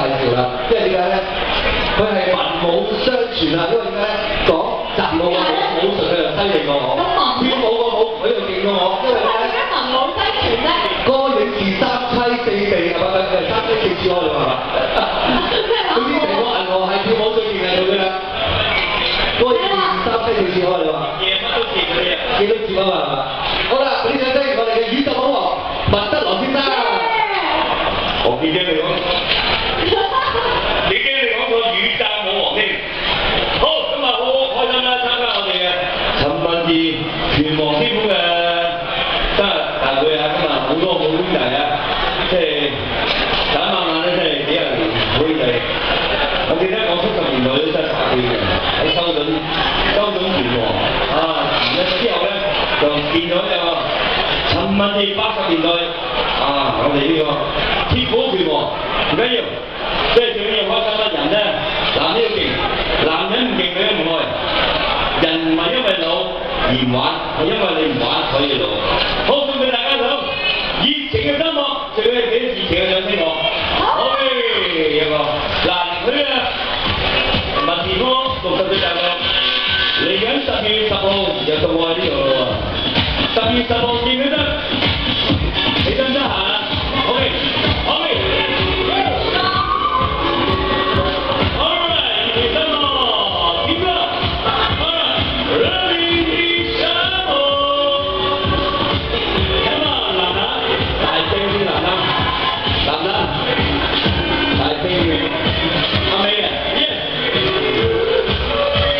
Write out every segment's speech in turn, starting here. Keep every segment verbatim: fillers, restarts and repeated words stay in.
紹啦，因為點解咧？佢係文武雙全啊，因為點解咧？講習武嘅武武術佢就犀利過我，跳舞個舞佢就勁過我，因為咧。點解文武雙全咧？歌影視三棲四地係咪？係三棲四柱開咗係嘛？總之成個銀河係跳舞最勁係佢㗎啦。歌影視三棲四柱開咗嘛？嘢乜都掂嘅嘢，嘢都掂啊嘛係嘛？好啦，俾掌聲我哋嘅宇宙舞王麥德羅先生。我幾驚你講，幾驚你講個宇宙舞王添。好，今日好開心啦，參加我哋嘅陳文治拳王師傅嘅生日大會啊！今日好多好兄弟啊，即係眨下眼咧，真係幾廿年好兄弟。我記得我七十年代都真係拍戲嘅，喺修頓修頓拳王啊，然之後咧就變咗有陳文治八十年代啊，我哋呢個。鐵虎拳王唔緊要，即係最緊要開心啦！人咧，男都要勁，男人唔勁女都唔愛。人唔係因為老而唔玩，係因為你唔玩所以老。好，送俾大家首熱情嘅音樂，最緊要俾啲熱情嘅掌聲我。好，有個嗱佢啊，文治哥六十歲大個，嚟緊十月十號就到我呢度咯喎。十月十號見佢得，你得唔得閒啊？好嘅。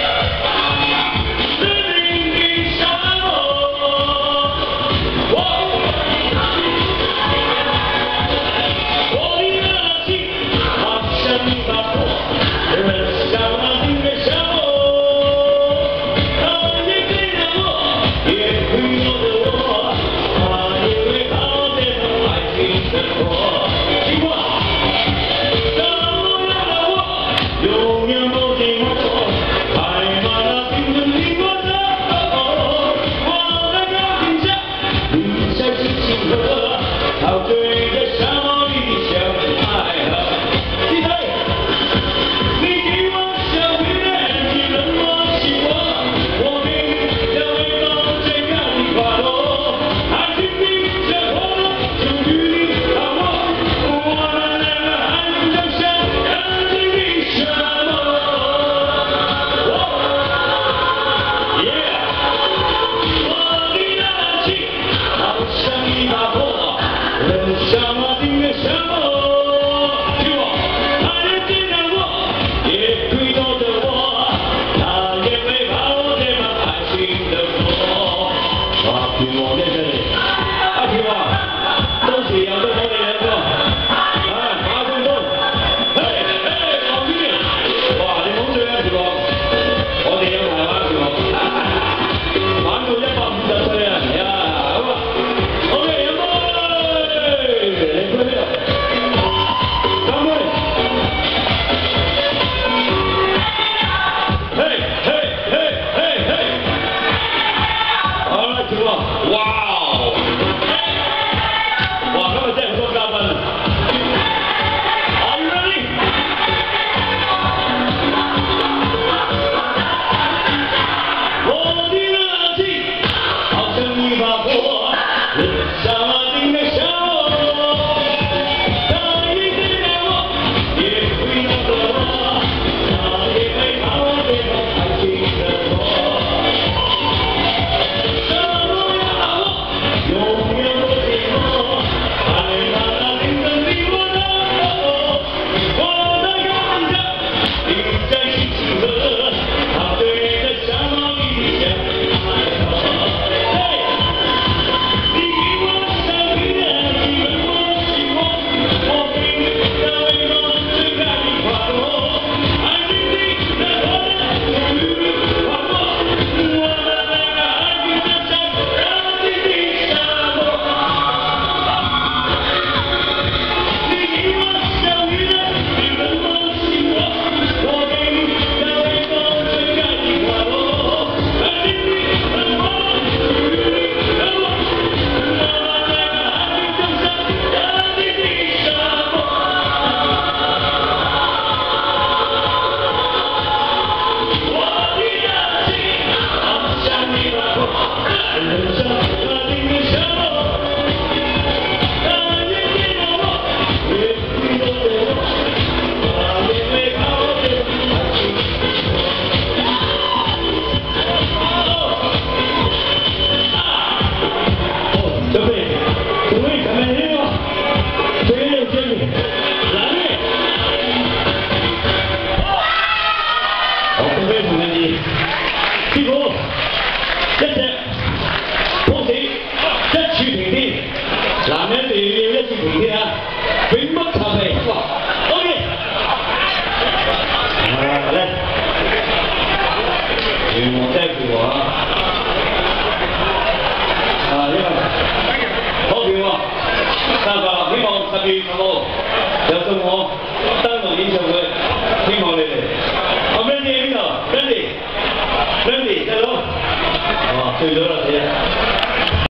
Whoa! 有送我登陸演唱會，希望你哋。我 Randy 喺邊度 ？Randy，Randy 細佬，哇，醉咗啦！